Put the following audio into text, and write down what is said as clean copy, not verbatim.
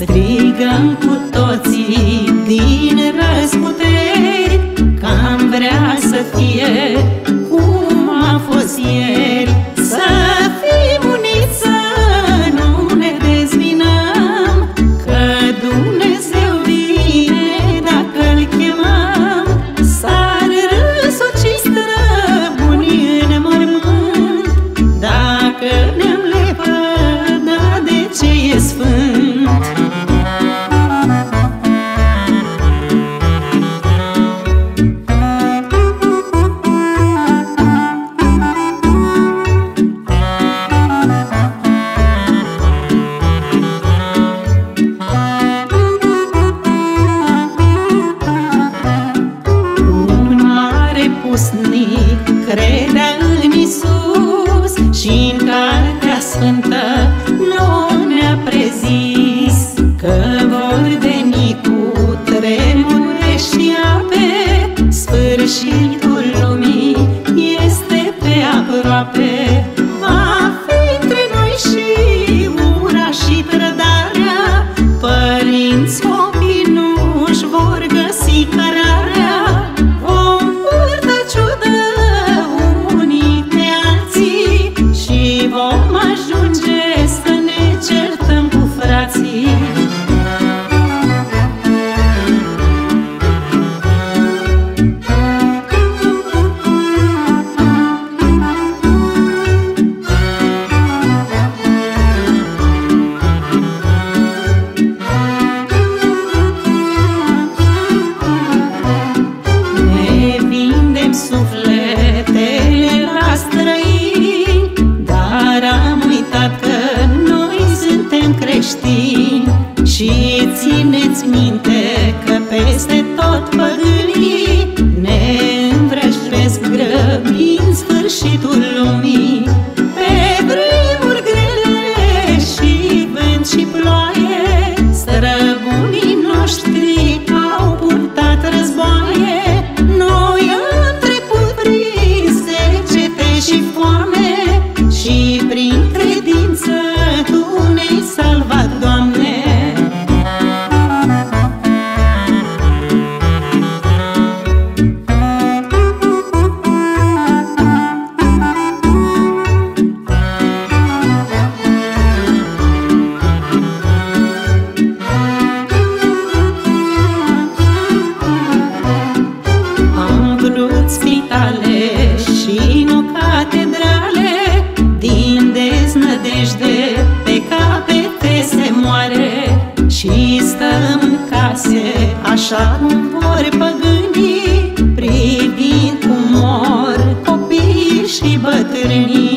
Strigăm cu toții din răzputeri că am vrea să fie cum a fost ieri. Să fim uniți, să nu ne dezbinăm, că Dumnezeu vine dacă-L chemăm. S-ar răsuci străbunii în mormânt dacă ne-am lepădat de ce e sfânt. Credea în Iisus și în Cartea Sfântă nu ne-a prezis că vor veni cu tremure și ape. Sfârșitul lumii este pe aproape. Va fi între noi și ura și trădarea. Părinți, copii nu-și vor găsi cărarea. Vom ajunge să ne certăm cu frații. Ne vindem sufletele la străini, dar am uitat că noi suntem creștini. Și țineți minte că peste tot păgânii ne învrăjesc grăbind sfârșitul lumii. Pe vremuri grele și vânt și ploaie, străbunii noștri au purtat războaie. Noi am trecut prin secete și foame și prin credință Tu ne-ai salvat, Doamne. Am vrut spitale și nu catedrale, din deznădejde pe capete se moare. Și stăm în case așa cum vor păgânii, privind cum mor copiii și bătrânii.